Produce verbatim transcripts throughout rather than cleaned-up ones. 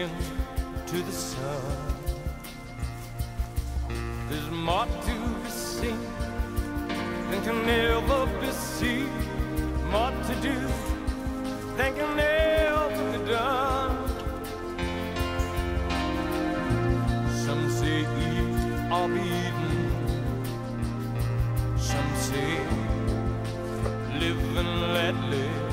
clinging to the sun. There's more to be seen than can ever be seen, more to do than can ever be done. Some say eat or be eaten, some say live and let live.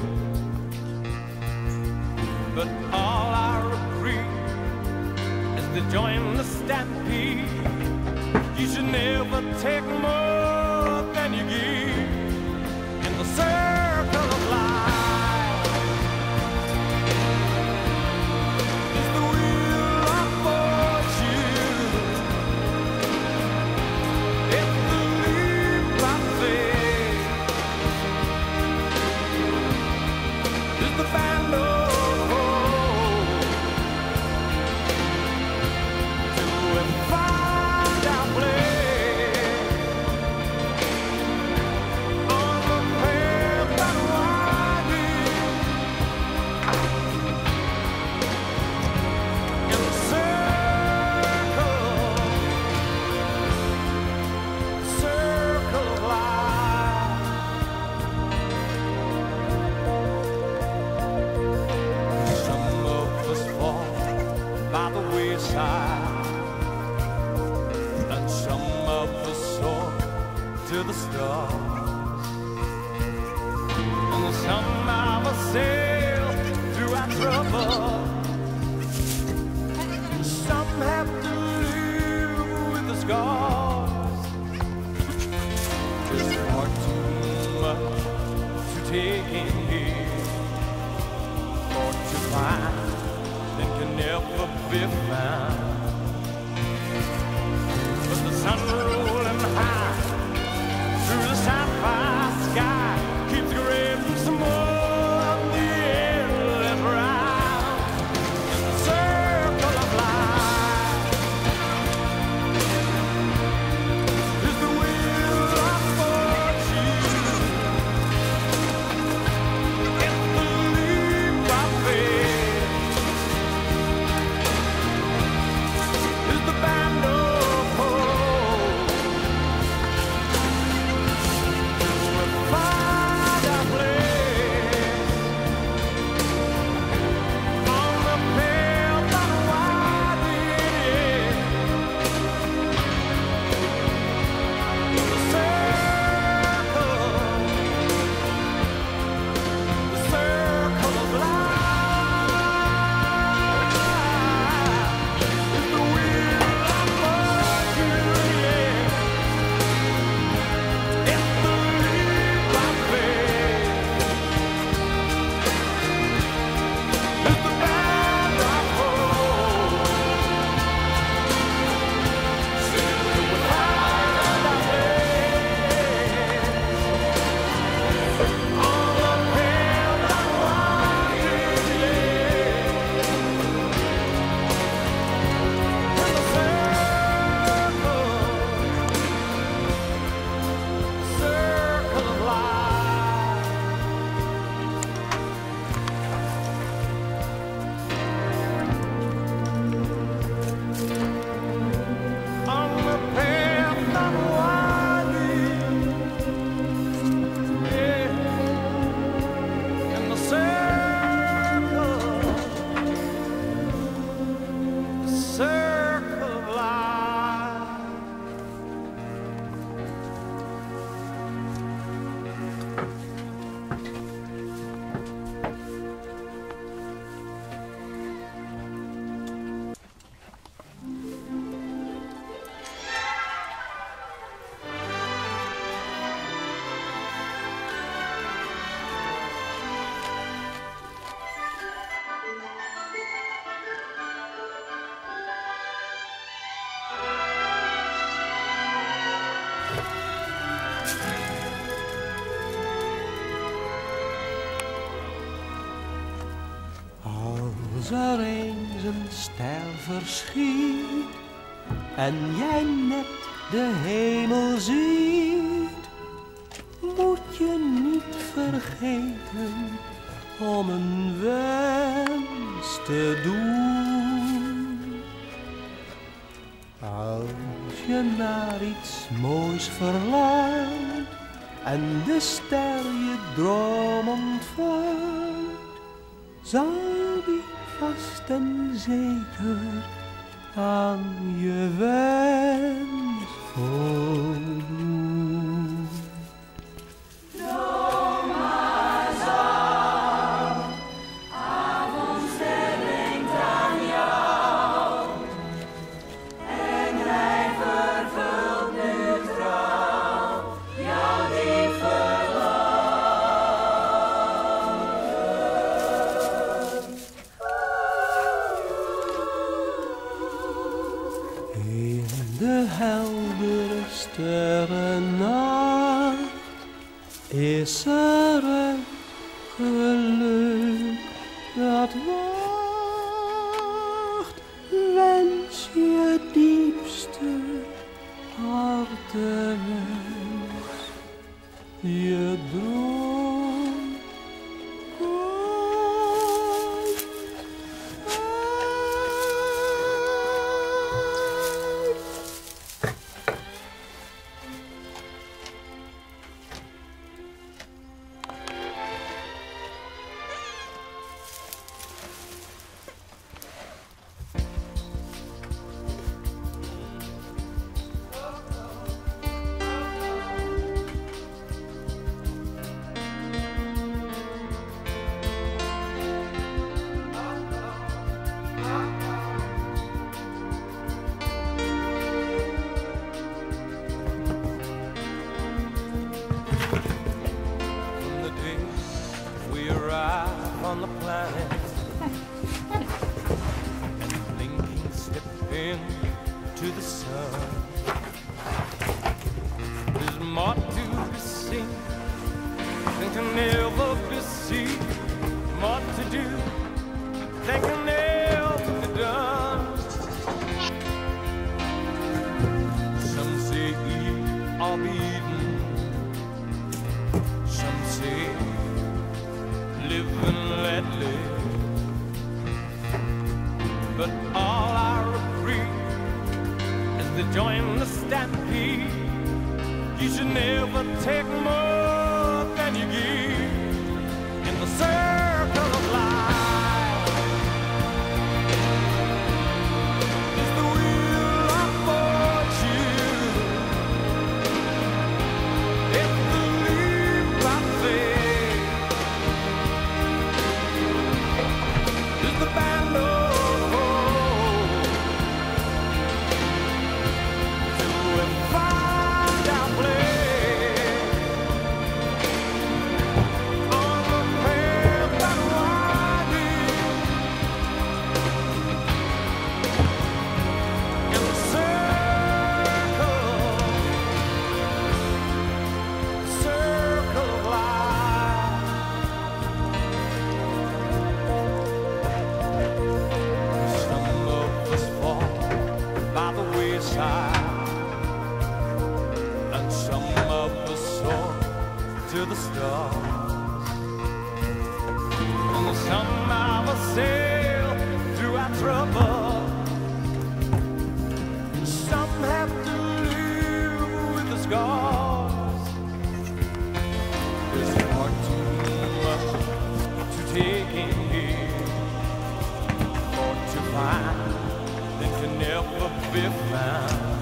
But all I agree is to join the stampede. You should never take more than you give in the circle of life. It's the wheel of fortune, it's the leap of faith, it's the band of and some of us soar to the stars, and some of us sail through our trouble. Some have to live with the scars. There's far too much to take in here, or to find that can never be found. But the sun rolling high through the sapphire sky keeps grading some more of the endless round in the circle of life. Is the wheel of fortune, it's the leap of faith, is the band of hope. We'll find our place on the pale but winding edge. The circle, the circle of life is the wheel of fortune, yeah. It's the leap of faith, it's the band of hope. We'll find our place on the pale but winding edge. In the circle, circle of life. On the path not winding, yeah. In the circle, the circle of life. Als er eens een ster verschiet en jij net de hemel ziet, moet je niet vergeten om een wens te doen. je naar iets moois verlangt en de ster je droom ontvangt, zal die vast en zeker aan je wens voldoen. In de heldere sterrennacht is er een geluk dat wacht. Wens je diepste hartewens, je droom komt uit. On the planet, and blinking step into the sun. There's more to be seen than can ever be seen, more to do than can ever be done. Some say eat or be eaten, some say live and let live, but all I agree is to join the stampede. You should never take more than you give in the circle of life. It's the wheel of fortune, it's the leap I take, it's the band of hope, till we find our place on the path that winding in the circle, circle of life. Some of us fall by the wayside, and some of us soar to the stars, and some of us sail through our trouble. Some have to live with the scars. There's far too much to take in here, or to find that can never be found.